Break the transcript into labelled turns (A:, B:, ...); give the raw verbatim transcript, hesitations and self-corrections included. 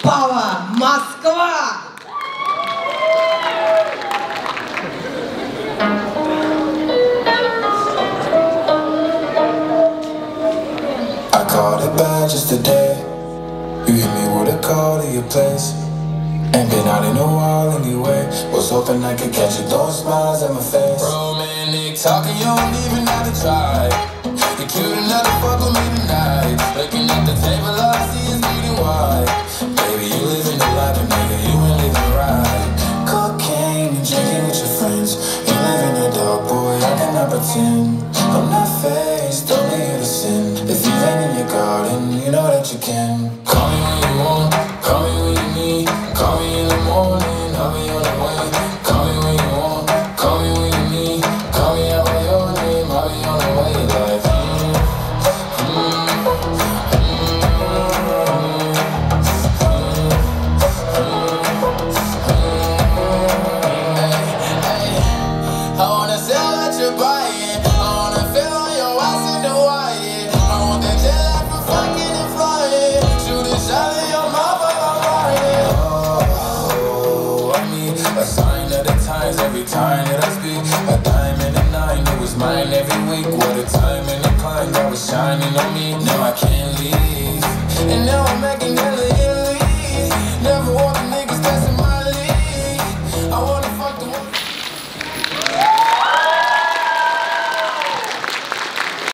A: Пава, Москва!
B: I called it bad just today. You hit me with a call to your place. Ain't been out in a while anyway. Was hoping I could catch you throwing smiles at my face. Romantic talking, you don't even have to try. You're cute enough to fuck with me tonight. Looking at the table, all I see is bleeding white. Baby, you living the life, but nigga, you ain't living right. Cocaine and drinking with your friends. You live in the dark, boy, I cannot pretend. I'm not faced, only you to sin. If you've been in your garden, you know that you can. Call me when you want, call me when you need. Call me in the morning, I'll be on the way. Call me when you want, call me when you need. Call me out by your name, I'll be on the way. Like, mm, mm, I wanna sell what you're buying. I wanna feel on your ass in the wire. I want that jet lag from fucking and flying. Shoot a shot in your mouth while I'm riding. Oh, I mean, a sign of the times every time that I speak. A diamond and a nine, it was mine every week. What a time and a climb that was shining on me. Now I can't leave, and now I'm making that